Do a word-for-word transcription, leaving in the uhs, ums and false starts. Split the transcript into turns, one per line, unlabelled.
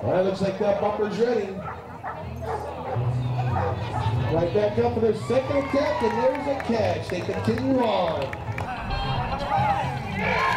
All right, looks like that bumper's ready. Right back up for their second attack, and there's a catch. They continue on.